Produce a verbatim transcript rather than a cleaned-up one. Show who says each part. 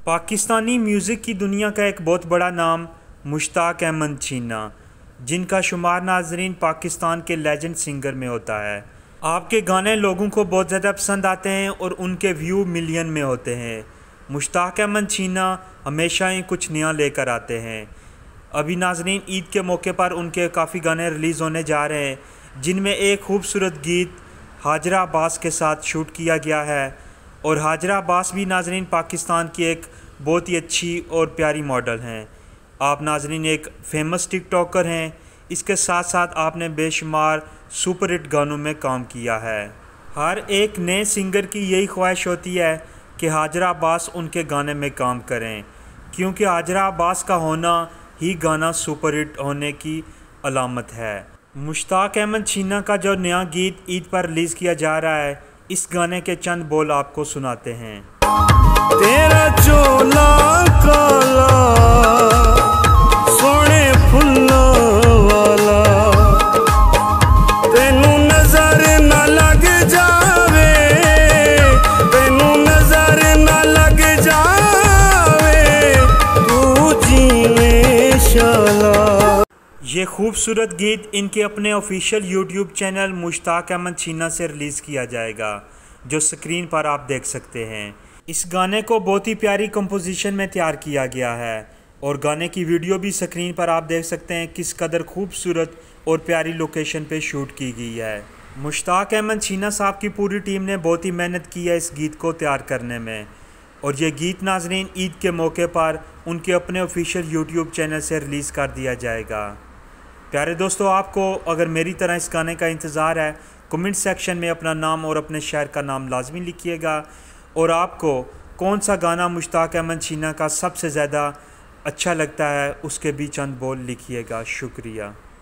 Speaker 1: Pakistani music की दुनिया का एक बहुत बड़ा नाम मुश्ताक अहमद छीना, जिनका शुमार नाजरीन पाकिस्तान के लेजेंड सिंगर में होता है। आपके गाने लोगों को बहुत ज़्यादा पसंद आते हैं और उनके व्यू मिलियन में होते हैं। मुश्ताक अहमद छीना हमेशा ही कुछ नया लेकर आते हैं। अभी नाजरीन ईद के मौके पर उनके काफ़ी गाने रिलीज़ होने जा रहे हैं, जिनमें एक खूबसूरत गीत हाजरा अब्बास के साथ शूट किया गया है। और हाजरा अब्बास भी नाजरीन पाकिस्तान की एक बहुत ही अच्छी और प्यारी मॉडल हैं। आप नाजरीन एक फेमस टिकटॉकर हैं, इसके साथ साथ आपने बेशुमार सुपर हिट गानों में काम किया है। हर एक नए सिंगर की यही ख्वाहिश होती है कि हाजरा अब्बास उनके गाने में काम करें, क्योंकि हाजरा अब्बास का होना ही गाना सुपर हिट होने की अलामत है। मुश्ताक अहमद छीना का जो नया गीत ईद पर रिलीज़ किया जा रहा है, इस गाने के चंद बोल आपको सुनाते हैं।
Speaker 2: तेरा चोला काला सोने फुल्लों वाला, तेनू नजर ना लग जावे, तेनू नजर ना लग जावे, तू जीवे शाला।
Speaker 1: ये खूबसूरत गीत इनके अपने official YouTube channel Mushtaq Ahmed Cheena से रिलीज़ किया जाएगा, जो स्क्रीन पर आप देख सकते हैं। इस गाने को बहुत ही प्यारी कंपोजिशन में तैयार किया गया है और गाने की वीडियो भी स्क्रीन पर आप देख सकते हैं किस कदर खूबसूरत और प्यारी लोकेशन पे शूट की गई है। मुश्ताक अहमद छीना साहब की पूरी टीम ने बहुत ही मेहनत की है इस गीत को तैयार करने में, और ये गीत नाजरीन ईद के मौके पर उनके अपने ऑफिशियल यूट्यूब चैनल से रिलीज़ कर दिया जाएगा। प्यारे दोस्तों, आपको अगर मेरी तरह इस गाने का इंतज़ार है, कमेंट सेक्शन में अपना नाम और अपने शहर का नाम लाजमी लिखिएगा, और आपको कौन सा गाना मुश्ताक अहमद छीना का सबसे ज़्यादा अच्छा लगता है उसके भी चंद बोल लिखिएगा। शुक्रिया।